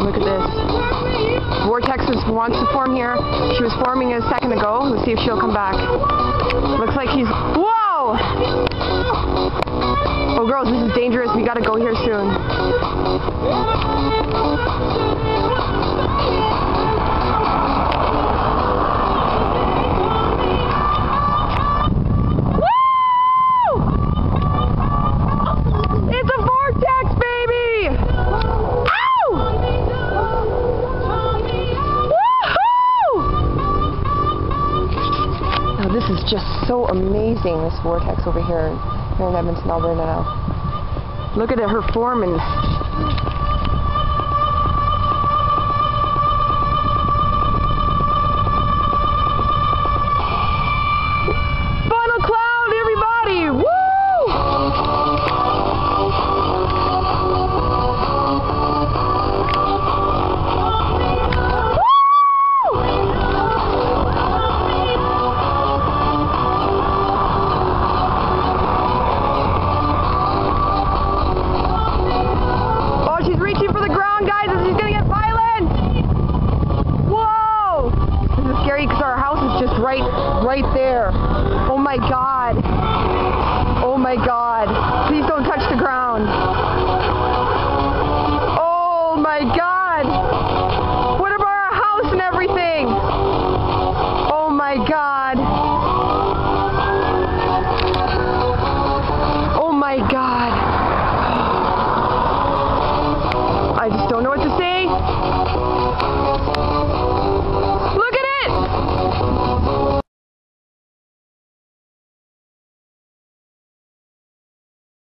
Look at this. Vortex wants to form here. She was forming a second ago. Let's see if she'll come back. Looks like he's... Whoa! Oh, girls, this is dangerous. We gotta go here soon. This is just so amazing, this vortex over here in Edmonton, Alberta now. Look at her form and